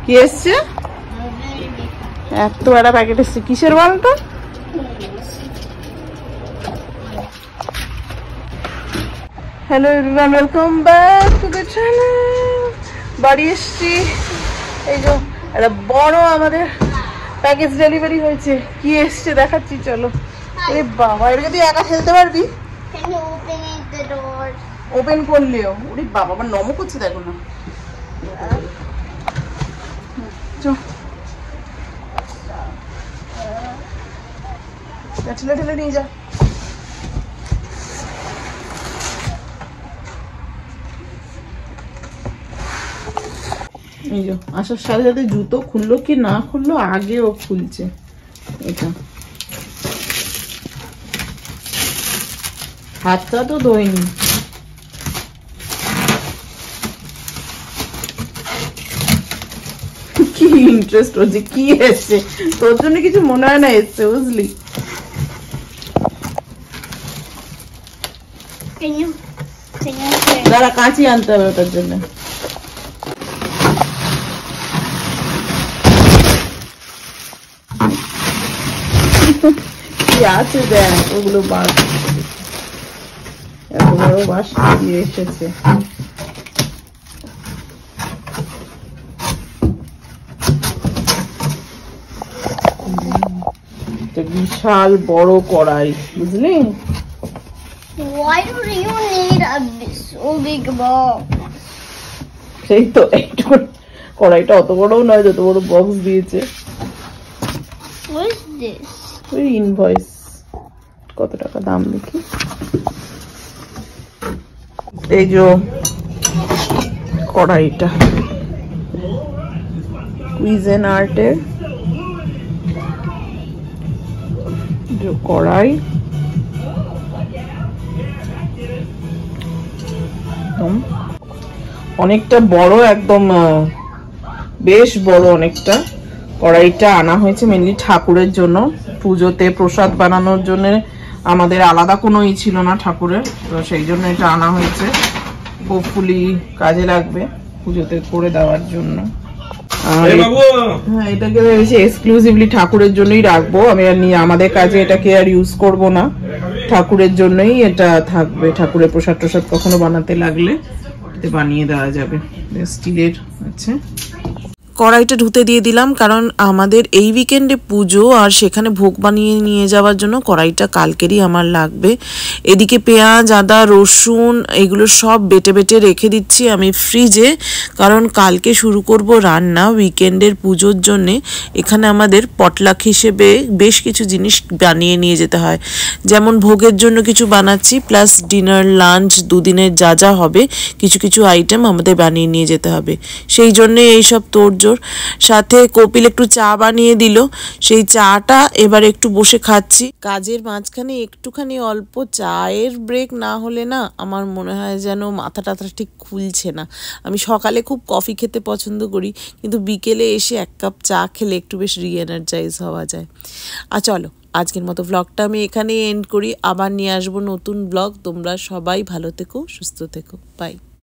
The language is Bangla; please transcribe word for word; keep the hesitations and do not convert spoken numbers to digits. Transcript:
কি এসছে? এত বড় প্যাকেট এসছে, কিসের বলতো? Hello everyone, welcome back to the channel. বাড়ি এসছি, এই যে একটা বড় আমাদের প্যাকেজ ডেলিভারি হয়েছে। কি এসছে দেখাচ্ছি, চলো। এই বাবা, এটাকে তুই একা ফেলতে পারবি? ওপেন করলেও ওরে বাবা, আমার নমো করছে, দেখো না। ঠেলে ঠেলে নিয়ে যা। এই যে আসার সাথে সাথে জুতো খুললো কি না খুললো, আগে ও খুলছে। এটা হাতটা তো ধোয়নি। কি ইন্টারেস্ট হচ্ছে, কি এসছে তোর জন্য? কিছু মনে হয় না এসছে, বুঝলি? দাঁড়া, কাঁচি আনতে হবে ওটার জন্য। কি আছে দেখ, ওগুলো বাস, এত বড় বাস দিয়ে এসেছে। বিশাল বড় কড়াই, বুঝলি? Why do you need a so big box? সেই তো, একটু কড়াইটা অত বড়ও নয় যত বড় বক্স দিয়েছে। What is this? ওই ইনভয়েস, কত টাকা দাম দেখি। এই যে কড়াইটা কুইজেনার্টের কড়াই, অনেকটা বড়, একদম বেশ বড় অনেকটা। কড়াইটা আনা হয়েছে মেনলি ঠাকুরের জন্য, পুজোতে প্রসাদ বানানোর জন্য। আমাদের আলাদা কোনো ই ছিল না ঠাকুরের, তো সেই জন্য এটা আনা হয়েছে। হোপফুলি কাজে লাগবে পুজোতে করে দেওয়ার জন্য। হ্যাঁ, এটাকে ভেবেছি এক্সক্লুসিভলি ঠাকুরের জন্যই রাখবো আমি, আর নিয়ে আমাদের কাজে এটাকে আর ইউজ করব না। ঠাকুরের জন্যই এটা থাকবে, ঠাকুরের প্রসাদ প্রসাদ কখনো বানাতে লাগলে বানিয়ে দেওয়া যাবে। স্টিলের আছে। কড়াইটা ধুতে দিয়ে দিলাম, কারণ আমাদের এই উইকেন্ডে পুজো, আর সেখানে ভোগ বানিয়ে নিয়ে যাওয়ার জন্য কড়াইটা কালকেরই আমার লাগবে। এদিকে পেঁয়াজ, আদা, রসুন এগুলো সব বেটে বেটে রেখে দিচ্ছি আমি ফ্রিজে, কারণ কালকে শুরু করব রান্না উইকেন্ডের পুজোর জন্যে। এখানে আমাদের পটলাক হিসেবে বেশ কিছু জিনিস বানিয়ে নিয়ে যেতে হয়, যেমন ভোগের জন্য কিছু বানাচ্ছি, প্লাস ডিনার লাঞ্চ দুদিনের যা যা হবে কিছু কিছু আইটেম আমাদের বানিয়ে নিয়ে যেতে হবে। সেই জন্যে এইসব তোড়জোড়। সাথে কপিল একটু চা বানিয়ে দিল, সেই চাটা এবার একটু বসে খাচ্ছি। কাজের মাঝখানে একটুখানি অল্প চায়ের ব্রেক না হলে না আমার মনে হয় যেন মাথা টাথা ঠিক খুলছে না। আমি সকালে খুব কফি খেতে পছন্দ করি, কিন্তু বিকেলে এসে এক কাপ চা খেলে একটু বেশ রিএনার্জাইজ হওয়া যায়। আর চলো, আজকের মতো ব্লগটা আমি এখানে এন্ড করি, আবার নিয়ে আসবো নতুন ব্লগ। তোমরা সবাই ভালো থেকো, সুস্থ থেকো, বাই।